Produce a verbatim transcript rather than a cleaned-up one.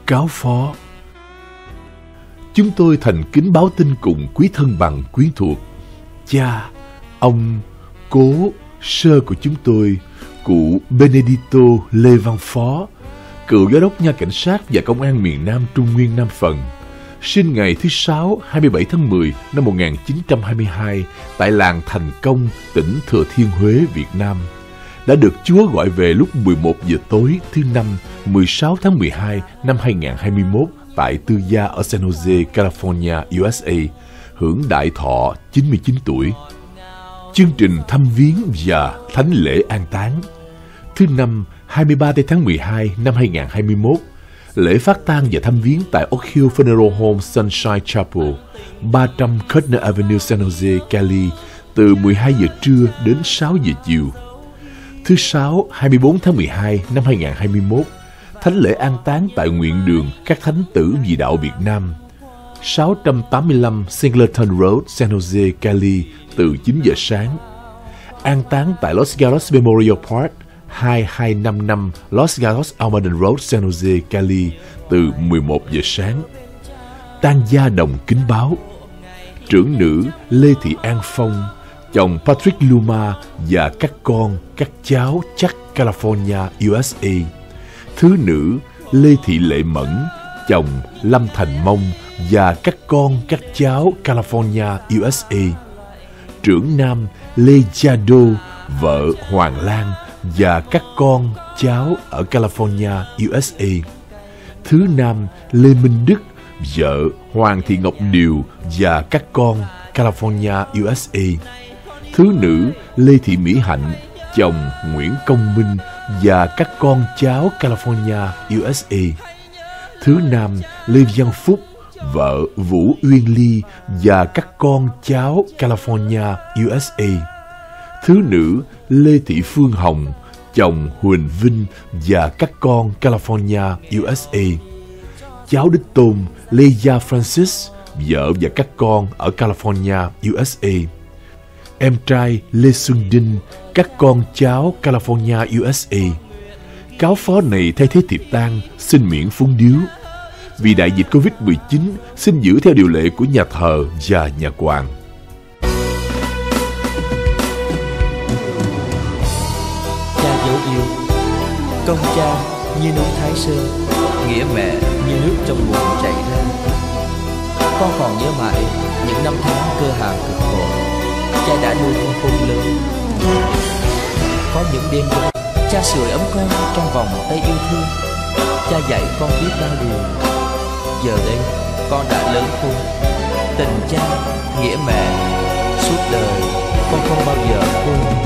cáo phó. Chúng tôi thành kính báo tin cùng quý thân bằng quyến thuộc, cha, ông, cố, sơ của chúng tôi, cụ Benedito Lê Văn Phó, cựu giám đốc nha cảnh sát và công an miền Nam Trung Nguyên Nam Phần, sinh ngày thứ Sáu hai mươi bảy tháng mười năm một nghìn chín trăm hai mươi hai tại làng Thành Công, tỉnh Thừa Thiên Huế, Việt Nam, đã được Chúa gọi về lúc mười một giờ tối thứ Năm mười sáu tháng mười hai năm hai nghìn không trăm hai mươi mốt tại tư gia ở San Jose, California, u ét a, hưởng đại thọ chín mươi chín tuổi. Chương trình thăm viếng và thánh lễ an táng. Thứ Năm hai mươi ba tháng mười hai năm hai nghìn không trăm hai mươi mốt, lễ phát tang và thăm viếng tại Oak Hill Funeral Home Sunshine Chapel, ba trăm Kuttner Avenue, San Jose, Cali, từ mười hai giờ trưa đến sáu giờ chiều. Thứ Sáu hai mươi bốn tháng mười hai năm hai nghìn không trăm hai mươi mốt, thánh lễ an táng tại nguyện đường các thánh tử vì đạo Việt Nam, sáu trăm tám mươi lăm Singleton Road, San Jose, Cali, từ chín giờ sáng. An táng tại Los Gatos Memorial Park, hai hai năm năm Los Gatos Almaden Road, San Jose, Cali, từ mười một giờ sáng. Tang gia đồng kính báo. Trưởng nữ Lê Thị An Phong, chồng Patrick Luma và các con, các cháu chắc California, u ét a. Thứ nữ Lê Thị Lệ Mẫn, chồng Lâm Thành Mông và các con, các cháu California, u ét a. Trưởng nam Lê Gia Đô, vợ Hoàng Lan và các con, cháu ở California, u ét a. Thứ nam Lê Minh Đức, vợ Hoàng Thị Ngọc Điều và các con, California, u ét a. Thứ nữ Lê Thị Mỹ Hạnh, chồng Nguyễn Công Minh và các con, cháu California, u ét a. Thứ nam Lê Văn Phúc, vợ Vũ Uyên Ly và các con, cháu California, u ét a. Thứ nữ Lê Thị Phương Hồng, chồng Huỳnh Vinh và các con, California, u ét a. Cháu đích tôn Lê Gia Francis, vợ và các con ở California, u ét a. Em trai Lê Xuân Đinh, các con, cháu California, u ét a. Cáo phó này thay thế tiệc tang xin miễn phúng điếu. Vì đại dịch Covid mười chín, xin giữ theo điều lệ của nhà thờ và nhà quản. Cha dấu yêu, công cha như núi Thái Sơn, nghĩa mẹ như nước trong bụng chảy ra. Con còn nhớ mãi những năm tháng cơ hàng cực khổ, cha đã nuôi con khôn lớn. Có những đêm đông, cha sưởi ấm con trong vòng tay yêu thương. Cha dạy con biết bao điều. Giờ đây con đã lớn khôn, tình cha, nghĩa mẹ, suốt đời con không bao giờ quên.